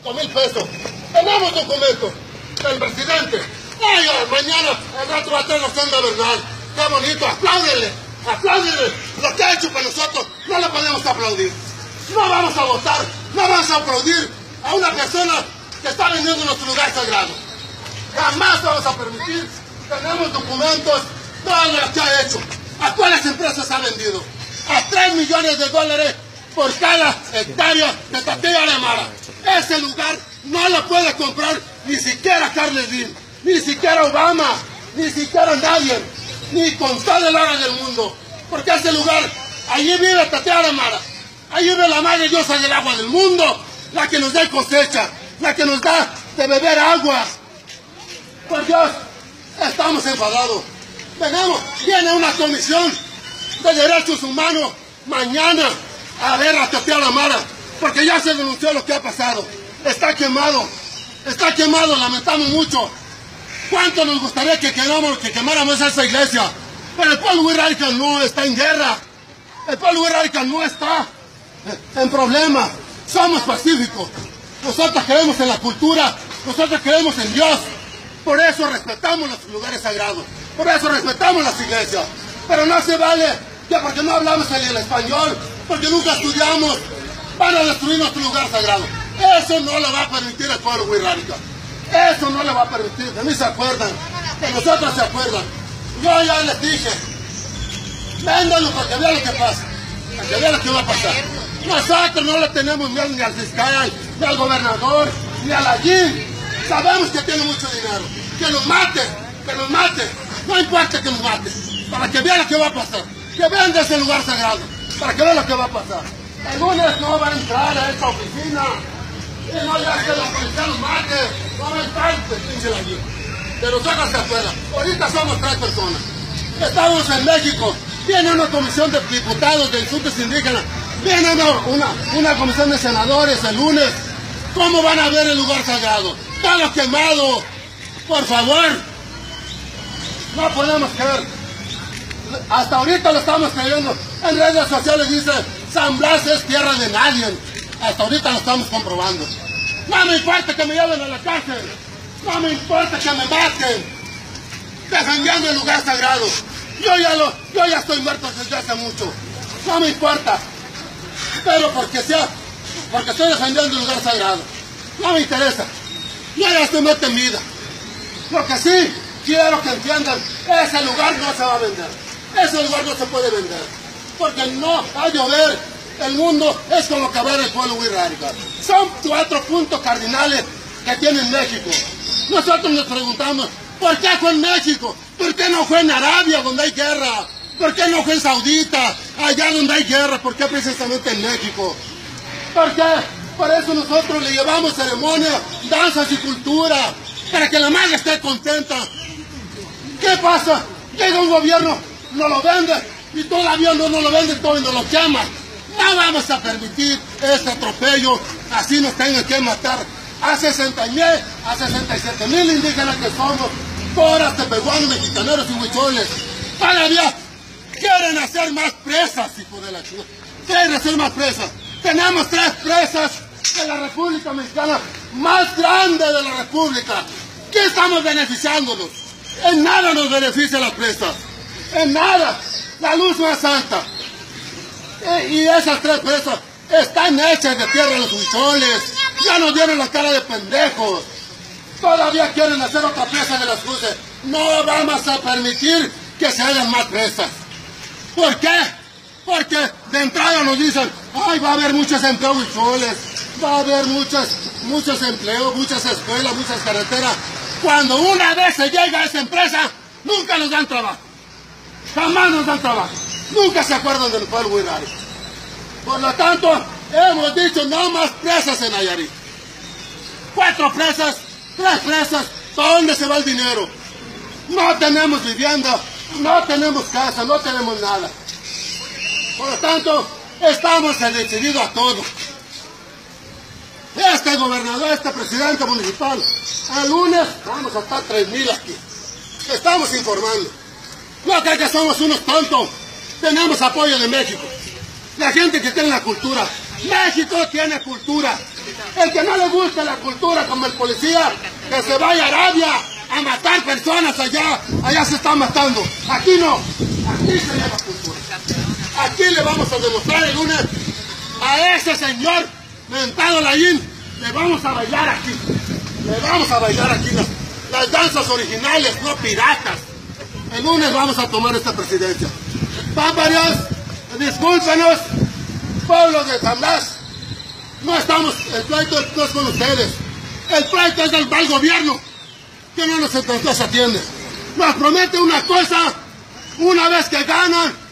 5,000 pesos. Tenemos documentos del presidente. Ay, mañana el rato va a tener la sonda Bernal. Qué bonito, apláudenle, apláudenle. Lo que ha hecho para nosotros no le podemos aplaudir. No vamos a votar, no vamos a aplaudir a una persona que está vendiendo nuestro lugar sagrado. Jamás vamos a permitir. Tenemos documentos, todo lo que ha hecho. ¿A cuáles empresas ha vendido? A $3 millones por cada hectárea de Tatilla de Mara. Ese lugar no lo puede comprar ni siquiera Carles Slim, ni siquiera Obama, ni siquiera nadie, ni con todo el oro del mundo. Porque ese lugar, allí vive Tatilla de Mara, allí vive la madre diosa del agua del mundo, la que nos da cosecha, la que nos da de beber agua. Por Dios, estamos enfadados. Viene una comisión de derechos humanos mañana a ver a Tatilla de Mara, porque ya se denunció lo que ha pasado. Está quemado, lamentamos mucho. ¿Cuánto nos gustaría que quemáramos esa iglesia? Pero el pueblo radical no está en guerra. El pueblo radical no está en problemas. Somos pacíficos. Nosotros creemos en la cultura, nosotros creemos en Dios. Por eso respetamos los lugares sagrados. Por eso respetamos las iglesias. Pero no se vale que porque no hablamos el español, porque nunca estudiamos, van a destruir nuestro lugar sagrado. Eso no lo va a permitir el pueblo radical. Eso no lo va a permitir. De mí se acuerdan, de nosotros se acuerdan. Yo ya les dije, véndanlo para que vean lo que pasa, para que vean lo que va a pasar. Nosotros no le tenemos miedo ni al fiscal, ni al gobernador, ni a la GIN. Sabemos que tiene mucho dinero. Que nos mate, que nos mate. No importa que nos mate. Para que vean lo que va a pasar. Que vean de ese lugar sagrado. Para que vean lo que va a pasar. El lunes no va a entrar a esta oficina. Y no ya que la policía nos mate. No va a entrar, pinche la GIN. De nosotros se acuerdan. Ahorita somos 3 personas. Estamos en México. Viene una comisión de diputados de insultos indígenas. Viene una comisión de senadores el lunes. ¿Cómo van a ver el lugar sagrado? Todo quemado. Por favor. No podemos creer. Hasta ahorita lo estamos creyendo. En redes sociales dice, San Blas es tierra de nadie. Hasta ahorita lo estamos comprobando. No me importa que me lleven a la cárcel. No me importa que me maten. Defendiendo el lugar sagrado. Yo ya estoy muerto desde hace mucho. No me importa. Pero porque estoy defendiendo el lugar sagrado. No me interesa. Yo ya estoy muerto en vida. Lo que sí quiero que entiendan, ese lugar no se va a vender. Ese lugar no se puede vender. Porque no va a llover. El mundo es como acabar el pueblo radical. Son 4 puntos cardinales que tiene México. Nosotros nos preguntamos, ¿por qué fue en México? ¿Por qué no fue en Arabia donde hay guerra? ¿Por qué no fue en Saudita, allá donde hay guerra? ¿Por qué precisamente en México? ¿Por qué? Por eso nosotros le llevamos ceremonia, danzas y cultura, para que la madre esté contenta. ¿Qué pasa? Llega un gobierno, no lo vende, y todavía no lo vende todo y nos lo quema. No vamos a permitir este atropello, así nos tengan que matar. A 67,000 indígenas que somos, todas tepehuanos, mexicaneros y huicholes. Todavía quieren hacer más presas, hijo de la chica. Quieren hacer más presas. Tenemos 3 presas de la República Mexicana, más grandes de la República. ¿Qué estamos beneficiándonos? En nada nos beneficia las presas. En nada. La luz más santa. Y esas 3 presas están hechas de tierra de los huicholes. Ya nos dieron la cara de pendejos. Todavía quieren hacer otra presa de las cruces. No vamos a permitir que se hagan más presas. ¿Por qué? Porque de entrada nos dicen, ay, va a haber muchos empleos huicholes, va a haber muchos empleos, muchas escuelas, muchas carreteras. Cuando una vez se llega a esa empresa, nunca nos dan trabajo. Jamás nos dan trabajo. Nunca se acuerdan del pueblo radical. Por lo tanto, hemos dicho no más presas en Nayarit. 4 presas, 3 presas, ¿dónde se va el dinero? No tenemos vivienda, no tenemos casa, no tenemos nada. Por lo tanto, estamos decididos a todo. Este gobernador, este presidente municipal, el lunes vamos a estar 3,000 aquí. Estamos informando. No crean que somos unos tontos. Tenemos apoyo de México. La gente que tiene la cultura. México tiene cultura. El que no le gusta la cultura como el policía, que se vaya a Arabia a matar personas allá. Allá se están matando. Aquí no. Aquí se llama cultura. Aquí le vamos a demostrar el lunes a ese señor mentado Laín. Le vamos a bailar aquí. Le vamos a bailar aquí las danzas originales, no piratas. El lunes vamos a tomar esta presidencia. Papá Dios, discúlpenos, pueblo de San Blas. No estamos, el pleito no es con ustedes. El pleito es del mal gobierno, que no nos atiende. Nos promete una cosa, una vez que ganan,